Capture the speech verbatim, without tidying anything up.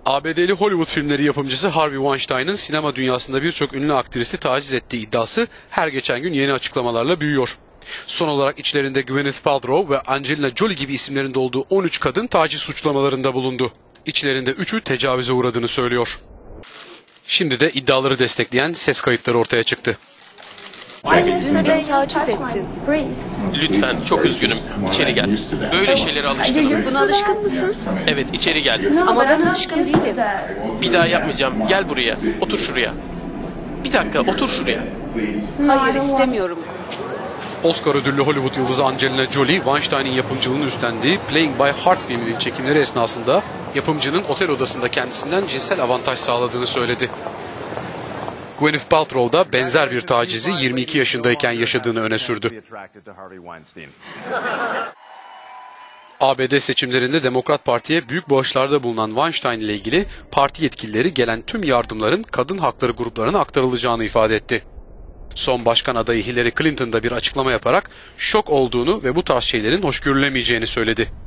A B D'li Hollywood filmleri yapımcısı Harvey Weinstein'ın sinema dünyasında birçok ünlü aktristi taciz ettiği iddiası her geçen gün yeni açıklamalarla büyüyor. Son olarak içlerinde Gwyneth Paltrow ve Angelina Jolie gibi isimlerin de olduğu on üç kadın taciz suçlamalarında bulundu. İçlerinde üçü tecavüze uğradığını söylüyor. Şimdi de iddiaları destekleyen ses kayıtları ortaya çıktı. Dün beni taciz ettin. Lütfen, çok üzgünüm. İçeri gel. Böyle şeylere alışkınım. Buna alışkın mısın? Evet, içeri gel. Ama ben alışkın değilim. Bir daha yapmayacağım. Gel buraya. Otur şuraya. Bir dakika, otur şuraya. Hayır, istemiyorum. Oscar ödüllü Hollywood yıldızı Angelina Jolie, Weinstein'in yapımcılığını üstlendiği Playing by Heart filminin çekimleri esnasında yapımcının otel odasında kendisinden cinsel avantaj sağladığını söyledi. Gwyneth Paltrow da benzer bir tacizi yirmi iki yaşındayken yaşadığını öne sürdü. A B D seçimlerinde Demokrat Parti'ye büyük bağışlarda bulunan Weinstein ile ilgili parti yetkilileri gelen tüm yardımların kadın hakları gruplarına aktarılacağını ifade etti. Son başkan adayı Hillary Clinton da bir açıklama yaparak şok olduğunu ve bu tarz şeylerin hoş görülemeyeceğini söyledi.